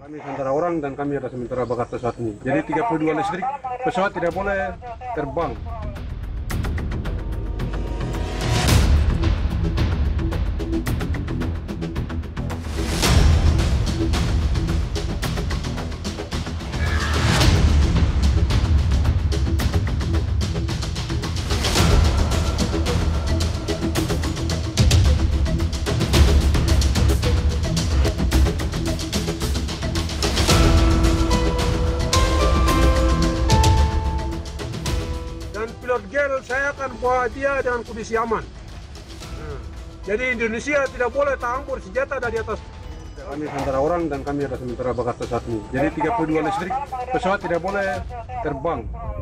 Kami sementara orang dan kami ada sementara bakar pesawat ini. Jadi 32 listrik, pesawat tidak boleh terbang. Dan pilot gel saya akan bawa dia dengan kondisi aman. Jadi Indonesia tidak boleh tampur senjata dari atas. Kami sementara orang dan kami ada sementara bakar pesawat ini. Jadi 32 listrik, pesawat tidak boleh terbang.